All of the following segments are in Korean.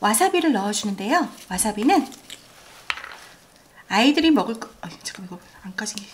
와사비를 넣어주는데요. 와사비는 아이들이 먹을 거... 잠깐만, 이거 안 까지게.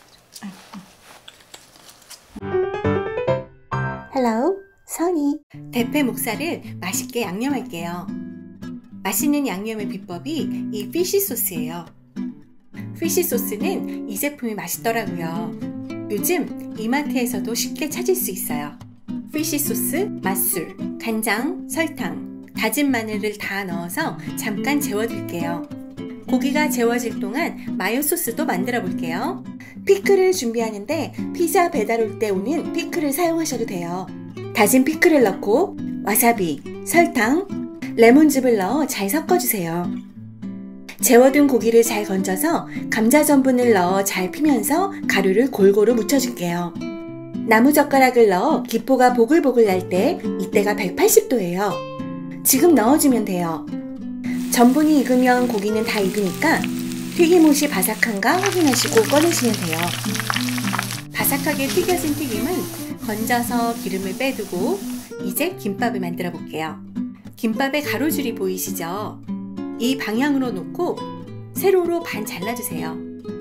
Hello, 선이. 대패 목살을 맛있게 양념할게요. 맛있는 양념의 비법이 이 피쉬 소스예요. 피쉬 소스는 이 제품이 맛있더라고요. 요즘 이마트에서도 쉽게 찾을 수 있어요. 피쉬 소스, 맛술, 간장, 설탕, 다진 마늘을 다 넣어서 잠깐 재워둘게요. 고기가 재워질 동안 마요 소스도 만들어 볼게요. 피클을 준비하는데 피자 배달 올 때 오는 피클을 사용하셔도 돼요. 다진 피클을 넣고 와사비, 설탕, 레몬즙을 넣어 잘 섞어주세요. 재워둔 고기를 잘 건져서 감자 전분을 넣어 잘 피면서 가루를 골고루 묻혀줄게요. 나무젓가락을 넣어 기포가 보글보글 날 때 이때가 180도예요. 지금 넣어주면 돼요. 전분이 익으면 고기는 다 익으니까 튀김옷이 바삭한가 확인하시고 꺼내시면 돼요. 바삭하게 튀겨진 튀김은 건져서 기름을 빼두고 이제 김밥을 만들어 볼게요. 김밥의 가로줄이 보이시죠? 이 방향으로 놓고 세로로 반 잘라주세요.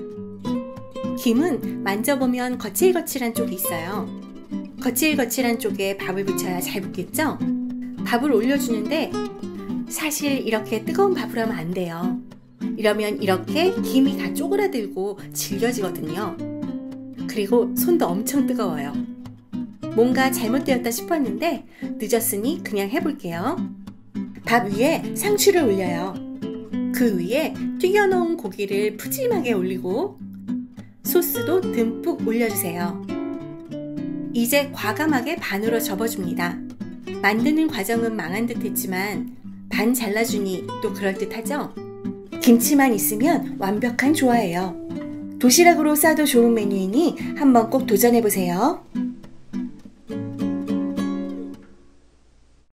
김은 만져보면 거칠거칠한 쪽이 있어요. 거칠거칠한 쪽에 밥을 붙여야 잘 붙겠죠? 밥을 올려주는데 사실 이렇게 뜨거운 밥을 하면 안 돼요. 이러면 이렇게 김이 다 쪼그라들고 질겨지거든요. 그리고 손도 엄청 뜨거워요. 뭔가 잘못되었다 싶었는데 늦었으니 그냥 해볼게요. 밥 위에 상추를 올려요. 그 위에 튀겨놓은 고기를 푸짐하게 올리고 소스도 듬뿍 올려주세요. 이제 과감하게 반으로 접어줍니다. 만드는 과정은 망한 듯 했지만 반 잘라주니 또 그럴듯하죠? 김치만 있으면 완벽한 조화예요. 도시락으로 싸도 좋은 메뉴이니 한번 꼭 도전해보세요.